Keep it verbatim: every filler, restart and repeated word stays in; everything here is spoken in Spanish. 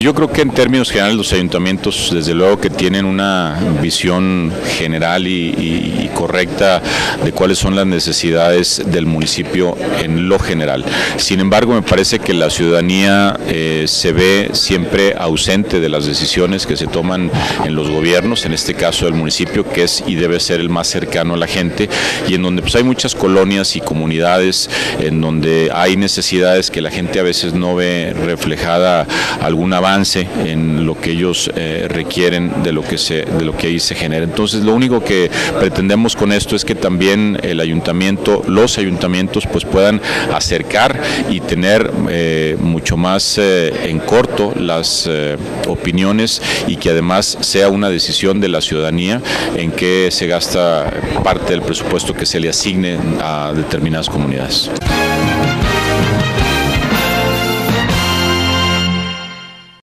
Yo creo que en términos generales los ayuntamientos, desde luego que tienen una visión general y, y, y correcta de cuáles son las necesidades del municipio en lo general. Sin embargo, me parece que la ciudadanía eh, se ve siempre ausente de las decisiones que se toman en los gobiernos, en este caso del municipio, que es y debe ser el más cercano a la gente, y en donde pues hay muchas colonias y comunidades en donde hay necesidades que la gente a veces no ve reflejada algún avance en lo que ellos eh, requieren de lo que se de lo que ahí se genera. Entonces, lo único que pretendemos con esto es que también el ayuntamiento, los ayuntamientos pues puedan acercar y tener eh, mucho más eh, en corto las eh, opiniones, y que además sea una decisión de la ciudadanía en qué se gasta parte del presupuesto que se le asigne a determinadas comunidades.